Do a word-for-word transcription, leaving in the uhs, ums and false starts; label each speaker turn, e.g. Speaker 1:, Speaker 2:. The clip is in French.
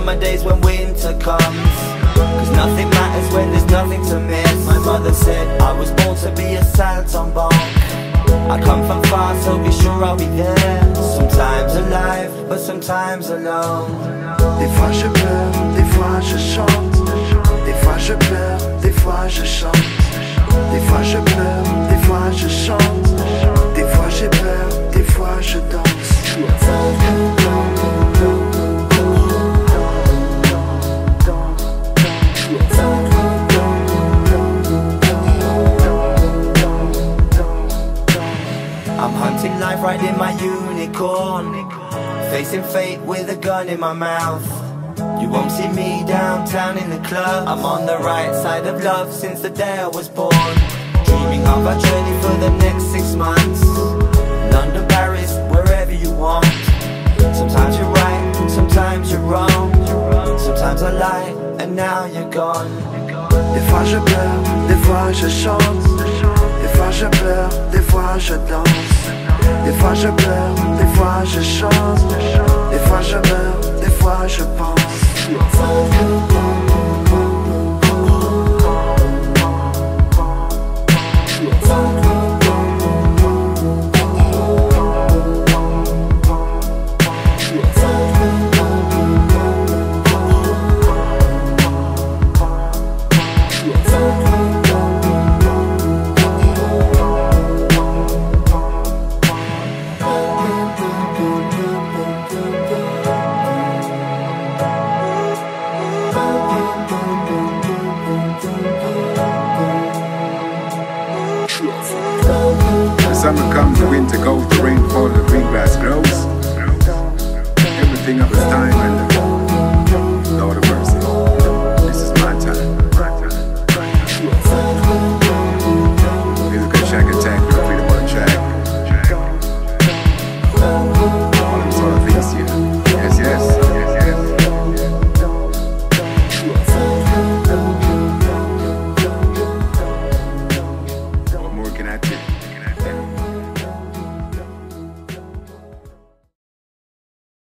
Speaker 1: summer days when winter comes, cause nothing matters when there's nothing to miss. My mother said I was born to be a saltimbanque. I come from far, so be sure I'll be there. Sometimes alive, but sometimes alone.
Speaker 2: Des fois je pleure, des fois je chante. Des fois je pleure, des fois je chante. Des fois je pleure, des fois je chante. Des fois j'ai peur, des fois je danse.
Speaker 1: I'm hunting life, riding my unicorn, facing fate with a gun in my mouth. You won't see me downtown in the club. I'm on the right side of love since the day I was born. Dreaming of a journey for the next six months. London, Paris, wherever you want. Sometimes you're right, sometimes you're wrong. Sometimes I lie, and now you're gone.
Speaker 2: Des fois je pleure, des fois je chante. Des fois je pleure, des fois je danse. Des fois je pleure, des fois je chante. Des fois je meurs, des fois je pense.
Speaker 3: The summer comes, the winter goes, the rain falls, the green grass grows. Everything of its time and